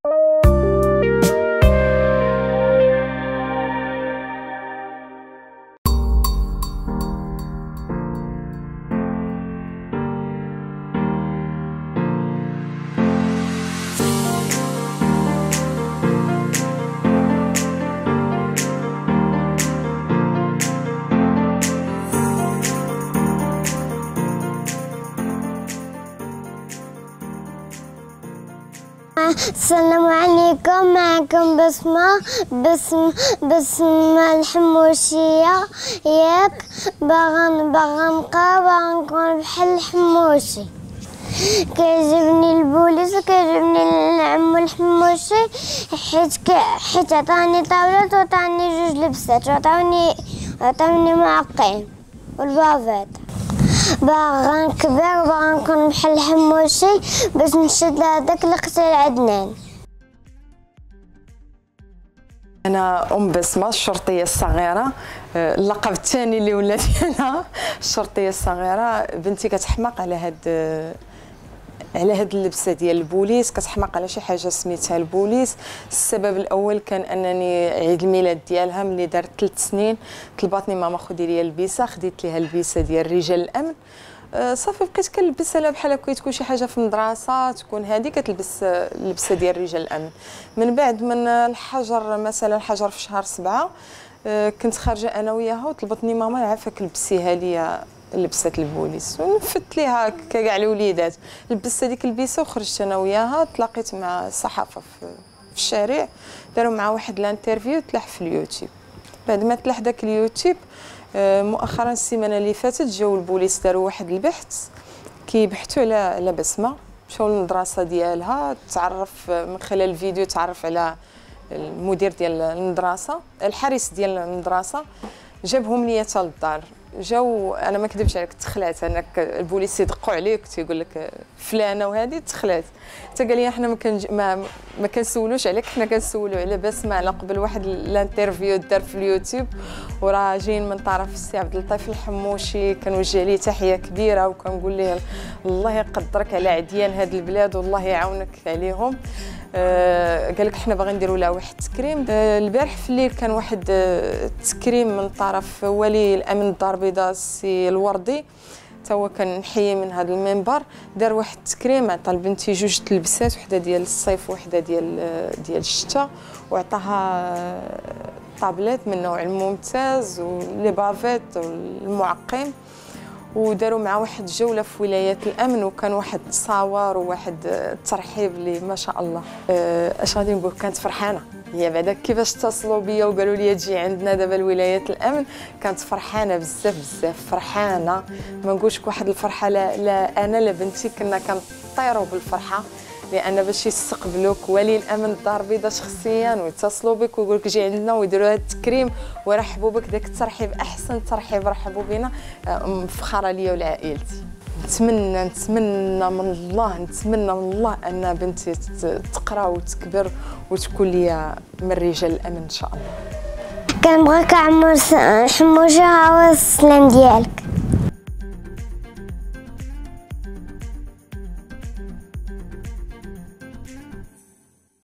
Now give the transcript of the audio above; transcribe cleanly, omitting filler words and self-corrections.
السلام عليكم. معكم بسمة الحموشية. ياك باغا نبقى باغا نكون بحال الحموشي. كيعجبني البوليس وكيعجبني العمو الحموشي حيت عطاني طاولات وعطاني جوج لبسات وعطاني معقين والبافات. باغا نكبر وباغا نكون بحال الحموشي باش نشد لهداك اللي قتل عدنان. أنا بسمة الشرطية الصغيرة. اللقب الثاني اللي ولات أنا الشرطية الصغيرة. بنتي كتحماق على هاد اللبسه ديال البوليس، كتحماق على شي حاجه سميتها البوليس. السبب الاول كان انني عيد الميلاد ديالها ملي دارت 3 سنين طلباتني ماما خدي لي البسه، خديت ليها البسه ديال رجال الامن. صافي بقيت كنلبسها لها بحال هكا تكون شي حاجه في المدرسه، تكون هذه كتلبس اللبسه ديال رجال الامن. من بعد من الحجر مثلا الحجر في شهر 7 كنت خارجه انا وياها وطلبتني ماما عافاك لبسيها لي لبسه البوليس، ونفت ليها كاع الوليدات. لبست هذيك البسه وخرجت انا وياها. تلاقيت مع الصحافه في الشارع، داروا مع واحد الانترفيو تلاح في اليوتيوب. بعد ما تلاح داك اليوتيوب مؤخرا السيمانه اللي فاتت جاو البوليس داروا واحد البحث كيبحثوا على بسمه. مشاو للمدرسه ديالها، تعرف من خلال الفيديو تعرف على المدير ديال المدرسه، الحارس ديال المدرسه، جابهم ليا حتى للدار. جاو انا ما كذبش عليك تخلعت. انا البوليس يدقوا عليك تيقول لك فلانه وهذه تخلعت. حتى قال لي حنا ما كنسولوش عليك، حنا كنسولوا على بسمه على قبل واحد الانترفيو دار في اليوتيوب، وراه جايين من طرف السي عبد اللطيف الحموشي. كنوجه ليه تحيه كبيره وكنقول ليه الله يقدرك على عديان هذه البلاد والله يعاونك عليهم. قال لك حنا باغيين نديروا لها واحد التكريم. البارح في الليل كان واحد التكريم من طرف ولي الامن الدار البيضاء السي الوردي، تا هو كان نحيي من هذا المنبر. دار واحد التكريم، عطى لبنتي جوج تلبسات، وحده ديال الصيف وحده ديال الشتاء، وعطاها طابلات من النوع الممتاز ولي بافيت والمعقم. وداروا مع واحد جوله في ولايات الامن، وكان واحد التصاور وواحد الترحيب اللي ما شاء الله. اش غادي نقول، كانت فرحانه هي بعدا كيفاش اتصلوا بيا وقالوا لي تجي عندنا دابا لولايات الامن. كانت فرحانه بزاف فرحانه، ما نقولش واحد الفرحه. لا انا لا بنتي كنا كنطيروا بالفرحه، لان باش يستقبلوك ولي الامن الدار البيضاء شخصيا ويتصلوا بك ويقول لك جي عندنا ويديروا هذا التكريم ويرحبوا بك، داك الترحيب احسن ترحيب رحبوا بنا، مفخره ليا ولعائلتي. نتمنى من الله ان بنتي تقرا وتكبر وتكون ليا من رجال الامن ان شاء الله. كنبغيك عمو الحموشي، هاو السلام ديالك.